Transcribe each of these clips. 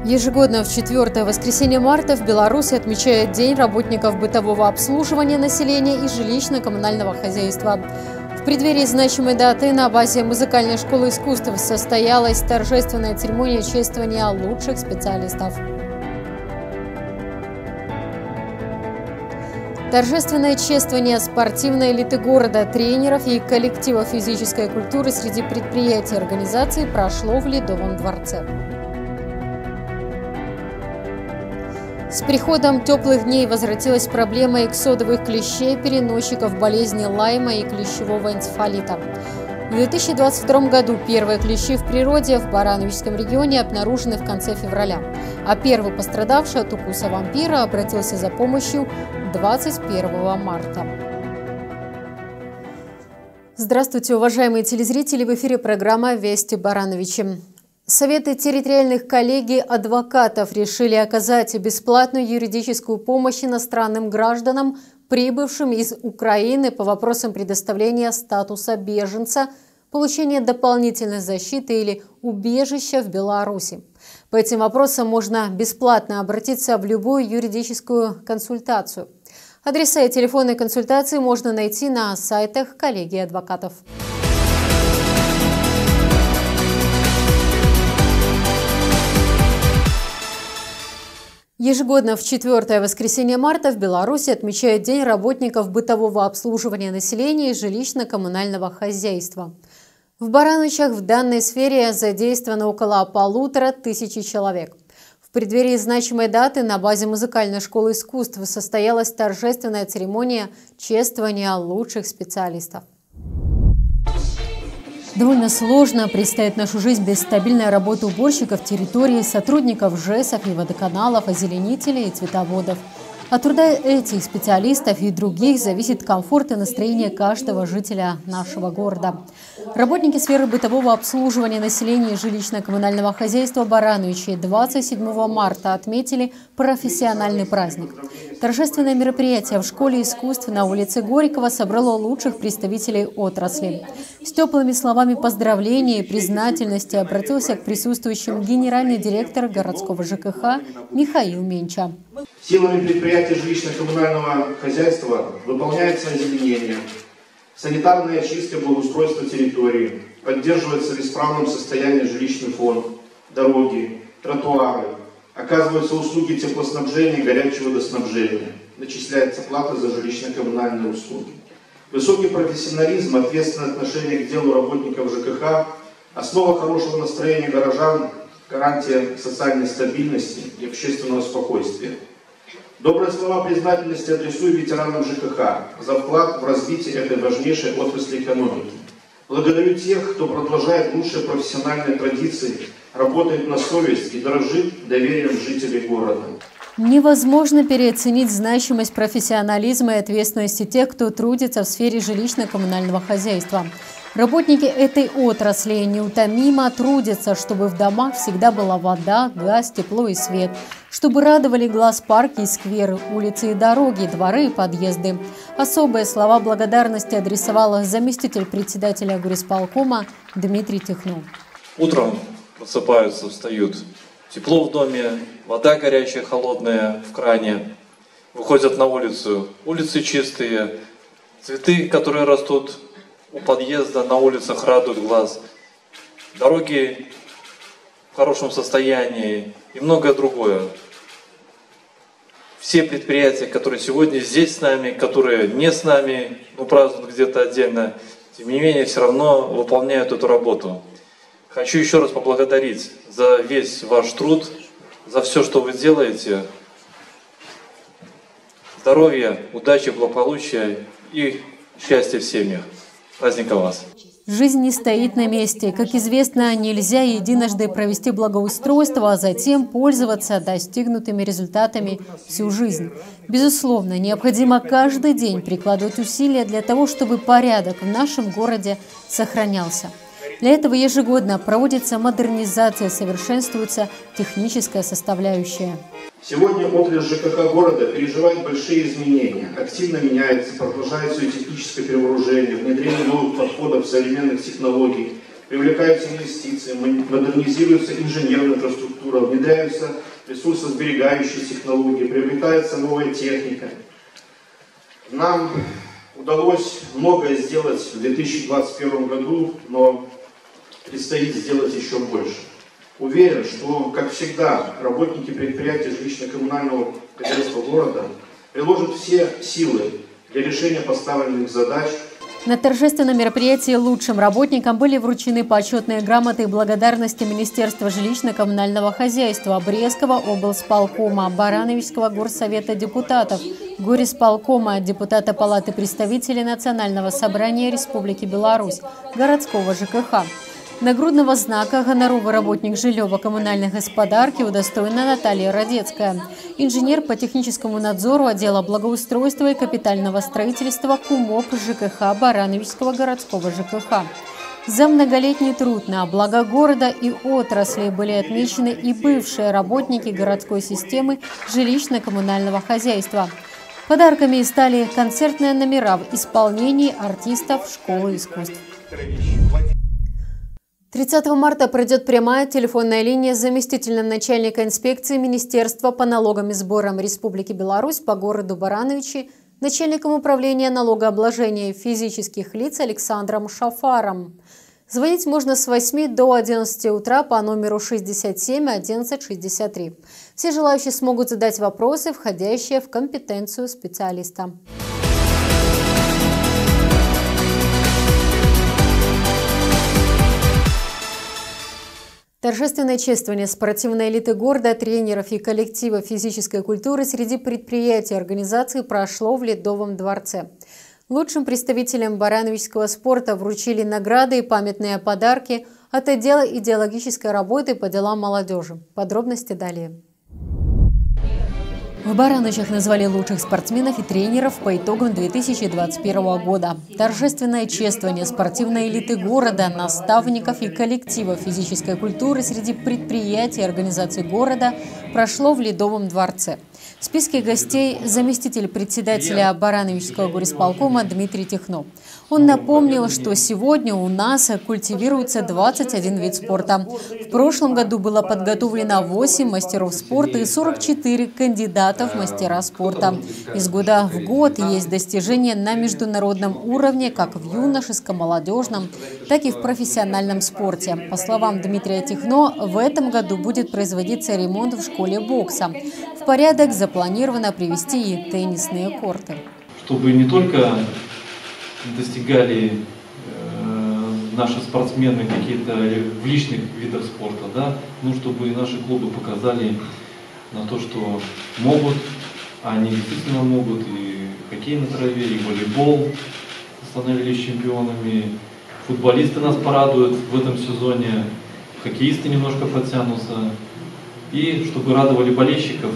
Ежегодно в 4-е воскресенье марта в Беларуси отмечают День работников бытового обслуживания населения и жилищно-коммунального хозяйства. В преддверии значимой даты на базе музыкальной школы искусств состоялась торжественная церемония чествования лучших специалистов. Торжественное чествование спортивной элиты города, тренеров и коллективов физической культуры среди предприятий и организаций прошло в Ледовом дворце. С приходом теплых дней возвратилась проблема эксодовых клещей, переносчиков болезни Лайма и клещевого энцефалита. В 2022 году первые клещи в природе в Барановичском регионе обнаружены в конце февраля, а первый пострадавший от укуса вампира обратился за помощью 21 марта. Здравствуйте, уважаемые телезрители! В эфире программа «Вести Барановичи». Советы территориальных коллегий адвокатов решили оказать бесплатную юридическую помощь иностранным гражданам, прибывшим из Украины по вопросам предоставления статуса беженца, получения дополнительной защиты или убежища в Беларуси. По этим вопросам можно бесплатно обратиться в любую юридическую консультацию. Адреса и телефоны консультации можно найти на сайтах коллегии адвокатов. Ежегодно в 4-е воскресенье марта в Беларуси отмечают День работников бытового обслуживания населения и жилищно-коммунального хозяйства. В Барановичах в данной сфере задействовано около 1500 человек. В преддверии значимой даты на базе музыкальной школы искусств состоялась торжественная церемония чествования лучших специалистов. Довольно сложно представить нашу жизнь без стабильной работы уборщиков территории, сотрудников ЖЭСов и водоканалов, озеленителей и цветоводов. От труда этих специалистов и других зависит комфорт и настроение каждого жителя нашего города. Работники сферы бытового обслуживания населения и жилищно-коммунального хозяйства Барановичей 27 марта отметили профессиональный праздник. Торжественное мероприятие в школе искусств на улице Горького собрало лучших представителей отрасли. С теплыми словами поздравления и признательности обратился к присутствующим генеральный директор городского ЖКХ Михаил Менча. Силами предприятия жилищно-коммунального хозяйства выполняется озеленение, санитарная очистка, благоустройство территории, поддерживается в исправном состоянии жилищный фонд, дороги, тротуары, оказываются услуги теплоснабжения и горячего водоснабжения, начисляется плата за жилищно-коммунальные услуги. Высокий профессионализм, ответственное отношение к делу работников ЖКХ, основа хорошего настроения горожан, гарантия социальной стабильности и общественного спокойствия. Добрые слова признательности адресую ветеранам ЖКХ за вклад в развитие этой важнейшей отрасли экономики. Благодарю тех, кто продолжает лучшие профессиональные традиции, работает на совесть и дорожит доверием жителей города. Невозможно переоценить значимость профессионализма и ответственности тех, кто трудится в сфере жилищно-коммунального хозяйства. Работники этой отрасли неутомимо трудятся, чтобы в домах всегда была вода, газ, тепло и свет, чтобы радовали глаз парки и скверы, улицы и дороги, дворы и подъезды. Особые слова благодарности адресовал заместитель председателя горисполкома Дмитрий Тихнов. Утром просыпаются, встают. Тепло в доме, вода горячая, холодная в кране. Выходят на улицу, улицы чистые, цветы, которые растут у подъезда, на улицах радуют глаз. Дороги в хорошем состоянии и многое другое. Все предприятия, которые сегодня здесь с нами, которые не с нами, празднуют где-то отдельно, тем не менее все равно выполняют эту работу. Хочу еще раз поблагодарить за весь ваш труд, за все, что вы делаете. Здоровья, удачи, благополучия и счастья в семьях. Праздника вас! Жизнь не стоит на месте. Как известно, нельзя единожды провести благоустройство, а затем пользоваться достигнутыми результатами всю жизнь. Безусловно, необходимо каждый день прикладывать усилия для того, чтобы порядок в нашем городе сохранялся. Для этого ежегодно проводится модернизация, совершенствуется техническая составляющая. Сегодня отрасль ЖКХ города переживает большие изменения. Активно меняется, продолжается ее техническое перевооружение, внедрение новых подходов, современных технологий, привлекаются инвестиции, модернизируется инженерная инфраструктура, внедряются ресурсосберегающие технологии, приобретается новая техника. Нам удалось многое сделать в 2021 году, но предстоит сделать еще больше. Уверен, что, как всегда, работники предприятий жилищно-коммунального хозяйства города приложат все силы для решения поставленных задач. На торжественном мероприятии лучшим работникам были вручены почетные грамоты и благодарности Министерства жилищно-коммунального хозяйства, Брестского облсполкома, Барановичского горсовета депутатов, горисполкома, депутата Палаты представителей Национального собрания Республики Беларусь, городского ЖКХ. Нагрудного знака «Гоноровый работник жильево-коммунальной господарки» удостоена Наталья Радецкая, инженер по техническому надзору отдела благоустройства и капитального строительства КУМОП ЖКХ Барановичского городского ЖКХ. За многолетний труд на благо города и отрасли были отмечены и бывшие работники городской системы жилищно-коммунального хозяйства. Подарками стали концертные номера в исполнении артистов школы искусств. 30 марта пройдет прямая телефонная линия с заместителем начальника инспекции Министерства по налогам и сборам Республики Беларусь по городу Барановичи, начальником управления налогообложения физических лиц Александром Шафаром. Звонить можно с 8 до 11 утра по номеру 67 11 63. Все желающие смогут задать вопросы, входящие в компетенцию специалиста. Торжественное чествование спортивной элиты города, тренеров и коллектива физической культуры среди предприятий и организаций прошло в Ледовом дворце. Лучшим представителям барановичского спорта вручили награды и памятные подарки от отдела идеологической работы по делам молодежи. Подробности далее. В Барановичах назвали лучших спортсменов и тренеров по итогам 2021 года. Торжественное чествование спортивной элиты города, наставников и коллектива физической культуры среди предприятий и организаций города прошло в Ледовом дворце. В списке гостей заместитель председателя Барановичского горисполкома Дмитрий Техно. Он напомнил, что сегодня у нас культивируется 21 вид спорта. В прошлом году было подготовлено 8 мастеров спорта и 44 кандидатов в мастера спорта. Из года в год есть достижения на международном уровне как в юношеском, молодежном, так и в профессиональном спорте. По словам Дмитрия Техно, в этом году будет производиться ремонт в школе бокса. В порядок запланировано привести и теннисные корты. Чтобы не только достигали наши спортсмены какие-то в личных видах спорта, да, ну, чтобы наши клубы показали на то, что могут, они действительно могут, и хоккей на траве, и волейбол становились чемпионами, футболисты нас порадуют в этом сезоне, хоккеисты немножко подтянутся, и чтобы радовали болельщиков.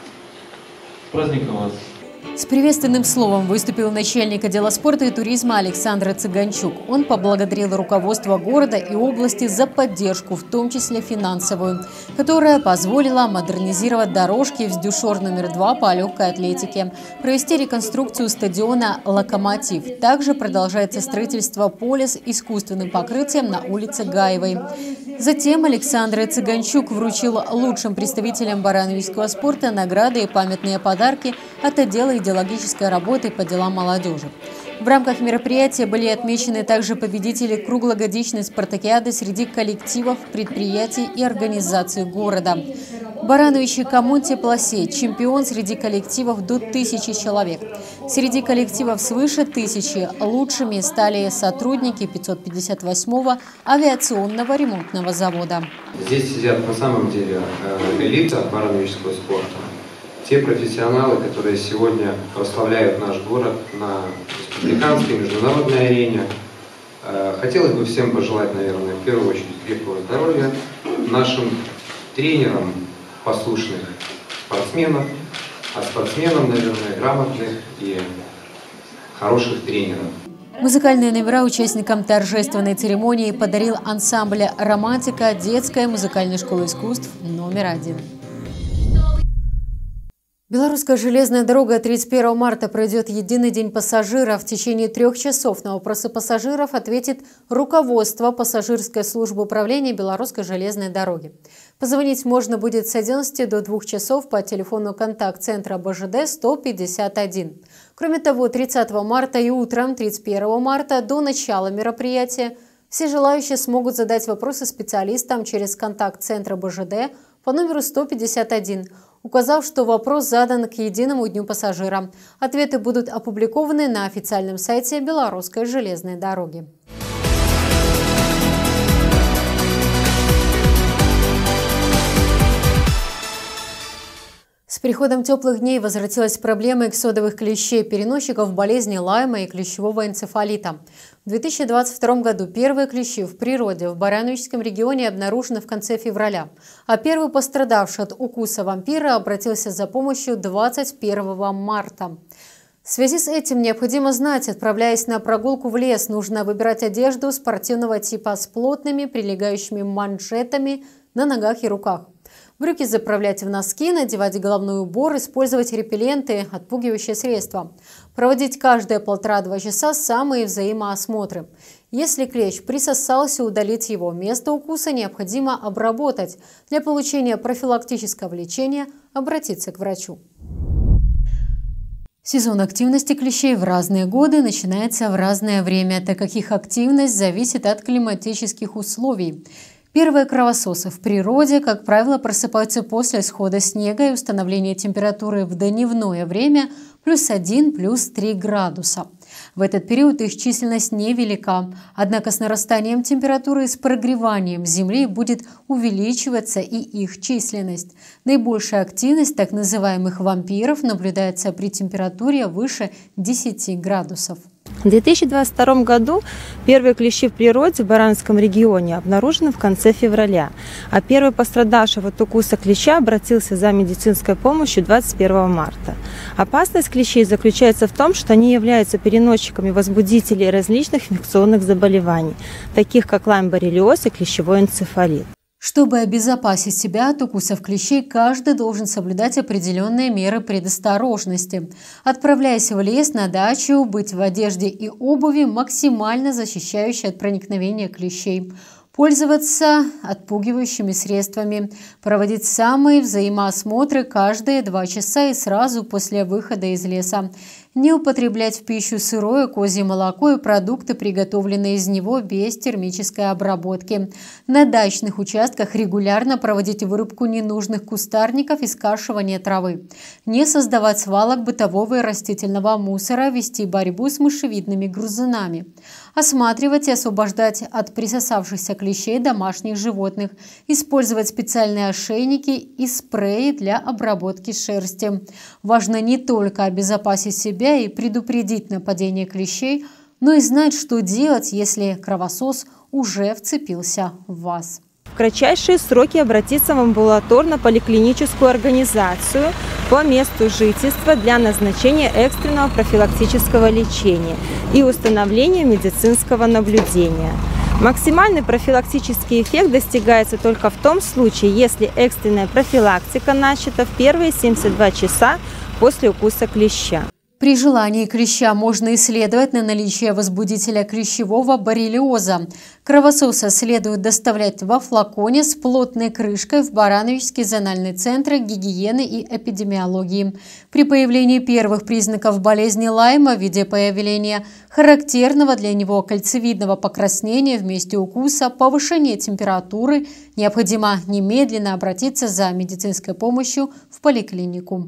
С праздником вас! С приветственным словом выступил начальник отдела спорта и туризма Александр Цыганчук. Он поблагодарил руководство города и области за поддержку, в том числе финансовую, которая позволила модернизировать дорожки в Дюшор номер 2 по легкой атлетике, провести реконструкцию стадиона «Локомотив». Также продолжается строительство поля с искусственным покрытием на улице Гаевой. Затем Александр Цыганчук вручил лучшим представителям барановичского спорта награды и памятные подарки от отдела идеологической работы по делам молодежи. В рамках мероприятия были отмечены также победители круглогодичной спартакиады среди коллективов, предприятий и организаций города. Барановичи Коммунте-Пласе – чемпион среди коллективов до 1000 человек. Среди коллективов свыше 1000 лучшими стали сотрудники 558-го авиационного ремонтного завода. Здесь сидят на самом деле элита барановичского спорта. Те профессионалы, которые сегодня прославляют наш город на республиканской, международной арене. Хотелось бы всем пожелать, наверное, в первую очередь крепкого здоровья нашим тренерам послушных спортсменов, а спортсменам, наверное, грамотных и хороших тренеров. Музыкальные номера участникам торжественной церемонии подарил ансамбль «Романтика» детской музыкальной школы искусств номер 1. Белорусская железная дорога 31 марта пройдет единый день пассажира. В течение 3 часов на вопросы пассажиров ответит руководство пассажирской службы управления Белорусской железной дороги. Позвонить можно будет с 11 до 2 часов по телефону контакт-центра БЖД 151. Кроме того, 30 марта и утром 31 марта до начала мероприятия все желающие смогут задать вопросы специалистам через контакт-центр БЖД по номеру 151, указав, что вопрос задан к единому дню пассажира. Ответы будут опубликованы на официальном сайте Белорусской железной дороги. С приходом теплых дней возвратилась проблема эксодовых клещей, переносчиков болезни Лайма и клещевого энцефалита. В 2022 году первые клещи в природе в Барановичском регионе обнаружены в конце февраля, а первый пострадавший от укуса вампира обратился за помощью 21 марта. В связи с этим необходимо знать, отправляясь на прогулку в лес, нужно выбирать одежду спортивного типа с плотными прилегающими манжетами на ногах и руках. Брюки заправлять в носки, надевать головной убор, использовать репелленты, отпугивающие средства. Проводить каждые 1,5–2 часа самые взаимоосмотры. Если клещ присосался, удалить его. Место укуса необходимо обработать. Для получения профилактического лечения обратиться к врачу. Сезон активности клещей в разные годы начинается в разное время, так как их активность зависит от климатических условий. Первые кровососы в природе, как правило, просыпаются после схода снега и установления температуры в дневное время +1, +3 градуса. В этот период их численность невелика, однако с нарастанием температуры и с прогреванием земли будет увеличиваться и их численность. Наибольшая активность так называемых вампиров наблюдается при температуре выше 10 градусов. В 2022 году первые клещи в природе в Барановском регионе обнаружены в конце февраля, а первый пострадавший от укуса клеща обратился за медицинской помощью 21 марта. Опасность клещей заключается в том, что они являются переносчиками возбудителей различных инфекционных заболеваний, таких как лайм-боррелиоз и клещевой энцефалит. Чтобы обезопасить себя от укусов клещей, каждый должен соблюдать определенные меры предосторожности. Отправляясь в лес, на дачу, быть в одежде и обуви, максимально защищающей от проникновения клещей. Пользоваться отпугивающими средствами. Проводить самые взаимоосмотры каждые 2 часа и сразу после выхода из леса. Не употреблять в пищу сырое козье молоко и продукты, приготовленные из него без термической обработки. На дачных участках регулярно проводить вырубку ненужных кустарников и скашивание травы. Не создавать свалок бытового и растительного мусора, вести борьбу с мышевидными грызунами. Осматривать и освобождать от присосавшихся клещей домашних животных. Использовать специальные ошейники и спреи для обработки шерсти. Важно не только обезопасить себя и предупредить нападение клещей, но и знать, что делать, если кровосос уже вцепился в вас. В кратчайшие сроки обратиться в амбулаторно-поликлиническую организацию по месту жительства для назначения экстренного профилактического лечения и установления медицинского наблюдения. Максимальный профилактический эффект достигается только в том случае, если экстренная профилактика начата в первые 72 часа после укуса клеща. При желании клеща можно исследовать на наличие возбудителя клещевого боррелиоза. Кровососа следует доставлять во флаконе с плотной крышкой в Барановичский зональный центр гигиены и эпидемиологии. При появлении первых признаков болезни Лайма в виде появления характерного для него кольцевидного покраснения в месте укуса, повышения температуры, необходимо немедленно обратиться за медицинской помощью в поликлинику.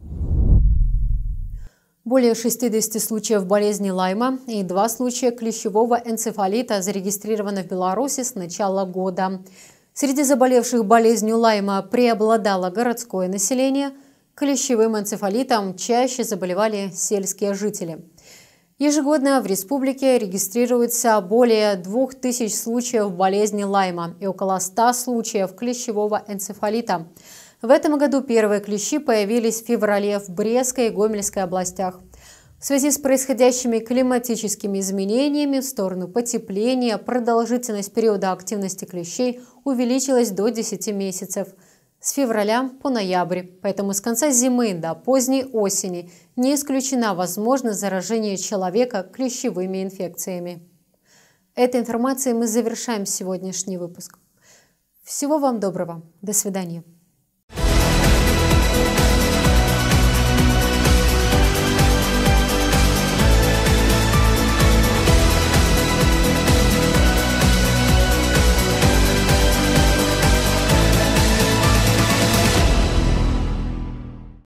Более 60 случаев болезни Лайма и 2 случая клещевого энцефалита зарегистрировано в Беларуси с начала года. Среди заболевших болезнью Лайма преобладало городское население. Клещевым энцефалитом чаще заболевали сельские жители. Ежегодно в республике регистрируется более 2000 случаев болезни Лайма и около 100 случаев клещевого энцефалита. В этом году первые клещи появились в феврале в Брестской и Гомельской областях. В связи с происходящими климатическими изменениями в сторону потепления продолжительность периода активности клещей увеличилась до 10 месяцев. с февраля по ноябрь, поэтому с конца зимы до поздней осени не исключена возможность заражения человека клещевыми инфекциями. Этой информацией мы завершаем сегодняшний выпуск. Всего вам доброго. До свидания.